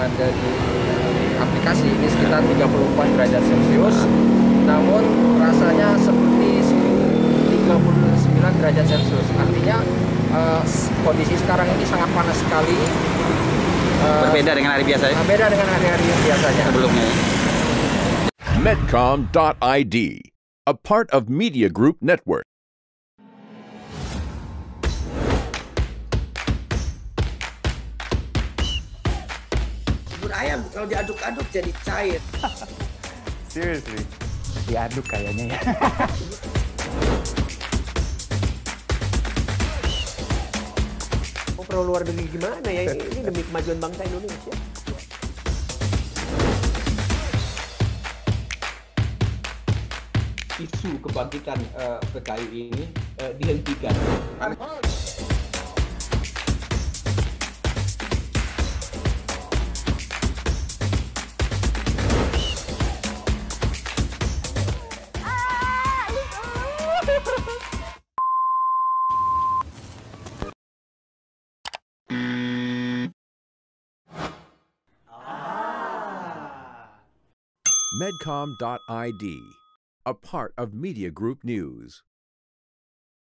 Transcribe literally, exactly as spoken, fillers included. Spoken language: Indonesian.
ada di aplikasi ini sekitar tiga puluh empat derajat Celcius, namun rasanya seperti suhu tiga puluh sembilan derajat Celcius. Artinya uh, kondisi sekarang ini sangat panas sekali. Uh, Berbeda dengan hari biasa ya? Berbeda dengan hari-hari biasanya. Sebelumnya. Medcom dot I D, a part of Media Group Network. Bubur ayam kalau diaduk-aduk jadi cair. Seriously, diaduk kayaknya ya. Mau perlu luar negeri gimana ya? Ini, ini demi kemajuan bangsa Indonesia. Isu kebangkitan uh, P K I ini uh, dihentikan. Medcom dot I D, a part of Media Group News.